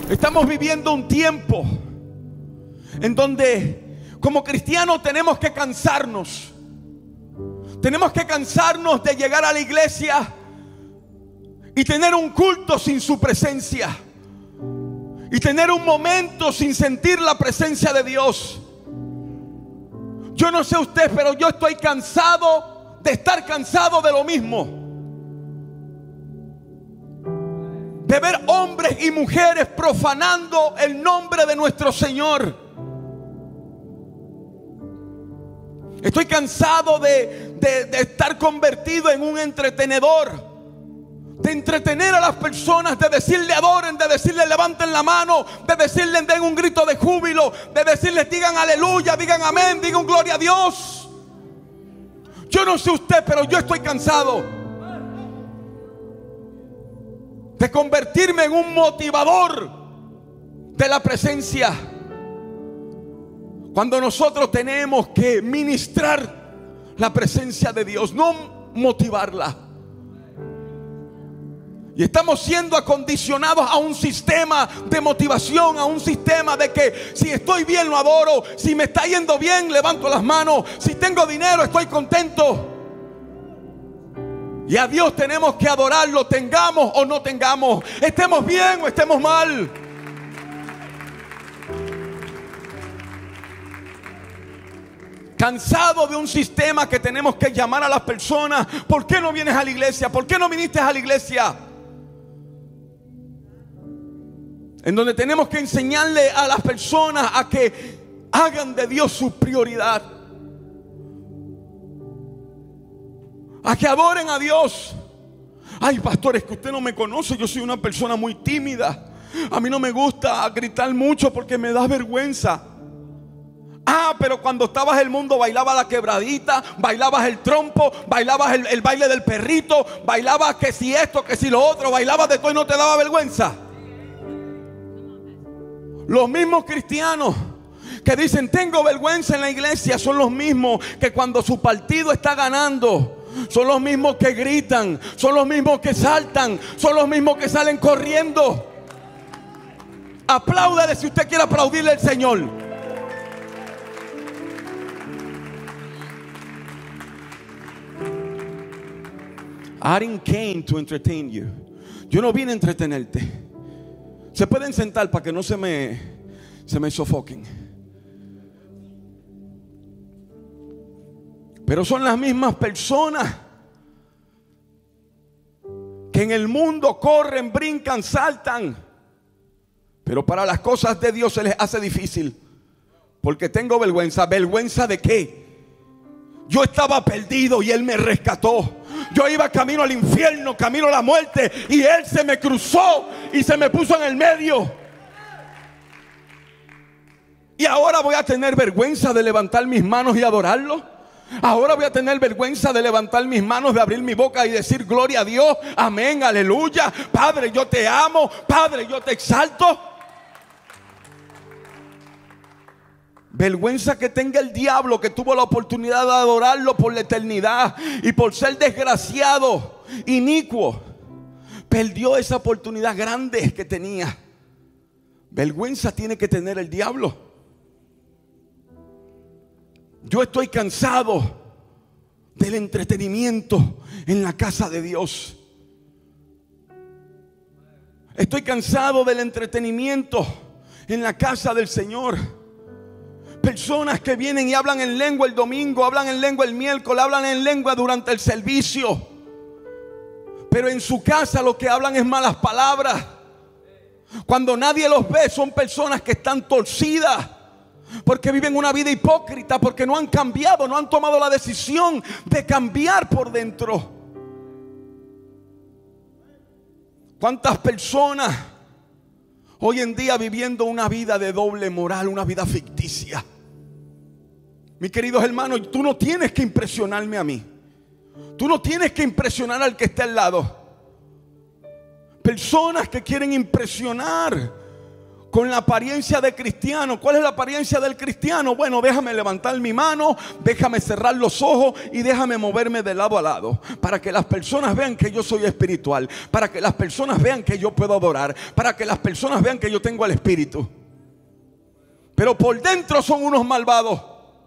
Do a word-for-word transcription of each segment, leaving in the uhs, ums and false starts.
Estamos viviendo un tiempo en donde como cristianos tenemos que cansarnos. Tenemos que cansarnos de llegar a la iglesia y tener un culto sin su presencia, y tener un momento sin sentir la presencia de Dios. Yo no sé usted, pero yo estoy cansado de estar cansado de lo mismo. De ver hombres y mujeres profanando el nombre de nuestro Señor. Estoy cansado de, de, de estar convertido en un entretenedor. De entretener a las personas, de decirle adoren, de decirle levanten la mano, de decirle den un grito de júbilo, de decirles digan aleluya, digan amén, digan gloria a Dios. Yo no sé usted, pero yo estoy cansado de convertirme en un motivador de la presencia, cuando nosotros tenemos que ministrar la presencia de Dios, no motivarla. Y estamos siendo acondicionados a un sistema de motivación, a un sistema de que si estoy bien lo adoro, si me está yendo bien levanto las manos, si tengo dinero estoy contento. Y a Dios tenemos que adorarlo, tengamos o no tengamos, estemos bien o estemos mal. Cansado de un sistema que tenemos que llamar a las personas. ¿Por qué no vienes a la iglesia? ¿Por qué no viniste a la iglesia? En donde tenemos que enseñarle a las personas a que hagan de Dios su prioridad, a que adoren a Dios. Ay, pastor, es que usted no me conoce, yo soy una persona muy tímida. A mí no me gusta gritar mucho porque me da vergüenza. Ah, pero cuando estabas en el mundo bailabas la quebradita, bailabas el trompo, bailabas el, el baile del perrito, bailabas que si esto, que si lo otro, bailabas de todo y no te daba vergüenza. Los mismos cristianos que dicen tengo vergüenza en la iglesia son los mismos que cuando su partido está ganando, son los mismos que gritan, son los mismos que saltan, son los mismos que salen corriendo. Apláudale si usted quiere aplaudirle al Señor. I didn't came to entertain you. Yo no vine a entretenerte. Se pueden sentar para que no se me, se me sofoquen. Pero son las mismas personas que en el mundo corren, brincan, saltan, pero para las cosas de Dios se les hace difícil. Porque tengo vergüenza. ¿Vergüenza de qué? Yo estaba perdido y Él me rescató. Yo iba camino al infierno, camino a la muerte, y Él se me cruzó y se me puso en el medio. Y ahora voy a tener vergüenza de levantar mis manos y adorarlo. Ahora voy a tener vergüenza de levantar mis manos, de abrir mi boca y decir gloria a Dios, amén, aleluya. Padre, yo te amo. Padre, yo te exalto. Vergüenza que tenga el diablo, que tuvo la oportunidad de adorarlo por la eternidad, y por ser desgraciado, inicuo, perdió esa oportunidad grande que tenía. Vergüenza tiene que tener el diablo. Yo estoy cansado del entretenimiento en la casa de Dios. Estoy cansado del entretenimiento en la casa del Señor. Personas que vienen y hablan en lengua el domingo, hablan en lengua el miércoles, hablan en lengua durante el servicio, pero en su casa lo que hablan es malas palabras. Cuando nadie los ve, son personas que están torcidas, porque viven una vida hipócrita, porque no han cambiado, no han tomado la decisión de cambiar por dentro. ¿Cuántas personas hoy en día viviendo una vida de doble moral, una vida ficticia? Mis queridos hermanos, tú no tienes que impresionarme a mí. Tú no tienes que impresionar al que está al lado. Personas que quieren impresionar con la apariencia de cristiano. ¿Cuál es la apariencia del cristiano? Bueno, déjame levantar mi mano, déjame cerrar los ojos y déjame moverme de lado a lado, para que las personas vean que yo soy espiritual, para que las personas vean que yo puedo adorar, para que las personas vean que yo tengo el Espíritu. Pero por dentro son unos malvados.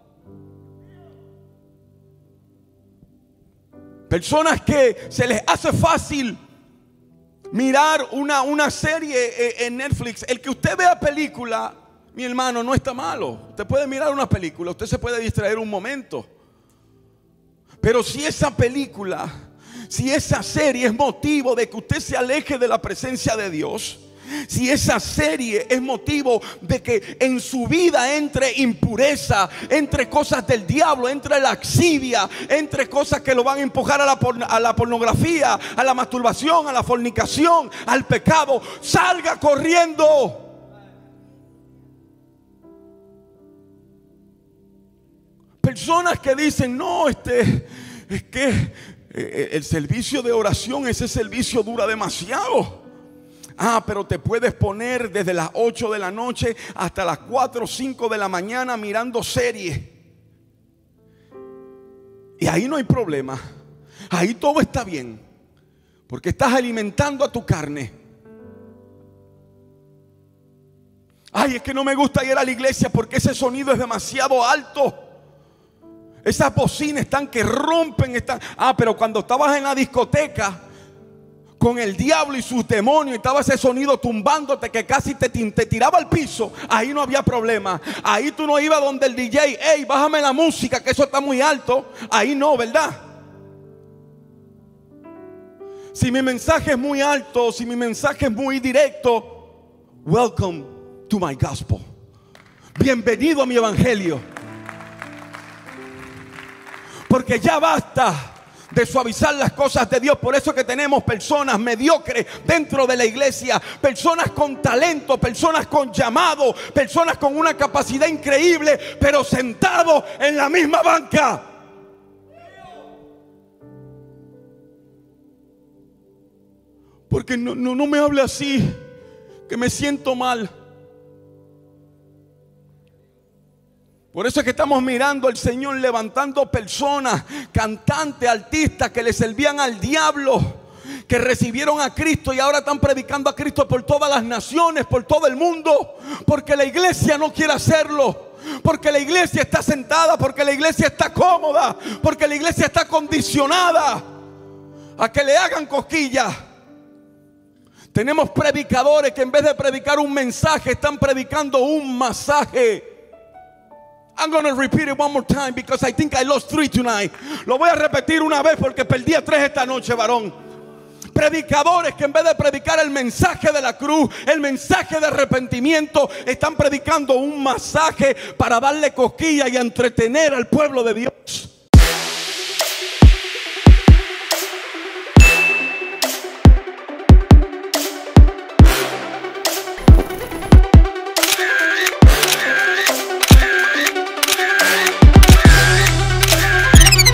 Personas que se les hace fácil mirar una, una serie en Netflix. El que usted vea película, mi hermano, no está malo. Usted puede mirar una película, usted se puede distraer un momento. Pero si esa película, si esa serie es motivo de que usted se aleje de la presencia de Dios, si esa serie es motivo de que en su vida entre impureza, entre cosas del diablo, entre laxidia, entre cosas que lo van a empujar a la, porn- a la pornografía, a la masturbación, a la fornicación, al pecado, salga corriendo. Personas que dicen, no, este, es que eh, el servicio de oración, ese servicio dura demasiado. Ah, pero te puedes poner desde las ocho de la noche hasta las cuatro o cinco de la mañana mirando series. Y ahí no hay problema. Ahí todo está bien. Porque estás alimentando a tu carne. Ay, es que no me gusta ir a la iglesia porque ese sonido es demasiado alto. Esas bocinas están que rompen. Están. Ah, pero cuando estabas en la discoteca con el diablo y sus demonios, y estaba ese sonido tumbándote que casi te, te tiraba al piso, ahí no había problema. Ahí tú no ibas donde el D J, hey, bájame la música que eso está muy alto. Ahí no, ¿verdad? Si mi mensaje es muy alto, si mi mensaje es muy directo, welcome to my gospel. Bienvenido a mi evangelio. Porque ya basta de suavizar las cosas de Dios. Por eso que tenemos personas mediocres dentro de la iglesia, personas con talento, personas con llamado, personas con una capacidad increíble, pero sentados en la misma banca. Porque no, no, no me hable así, que me siento mal. Por eso es que estamos mirando al Señor levantando personas, cantantes, artistas que le servían al diablo, que recibieron a Cristo y ahora están predicando a Cristo por todas las naciones, por todo el mundo, porque la iglesia no quiere hacerlo, porque la iglesia está sentada, porque la iglesia está cómoda, porque la iglesia está condicionada a que le hagan cosquillas. Tenemos predicadores que en vez de predicar un mensaje están predicando un masaje. I'm going to repeat it one more time because I think I lost three tonight. Lo voy a repetir una vez porque perdí a tres esta noche, varón. Predicadores que en vez de predicar el mensaje de la cruz, el mensaje de arrepentimiento, están predicando un masaje para darle cosquilla y entretener al pueblo de Dios.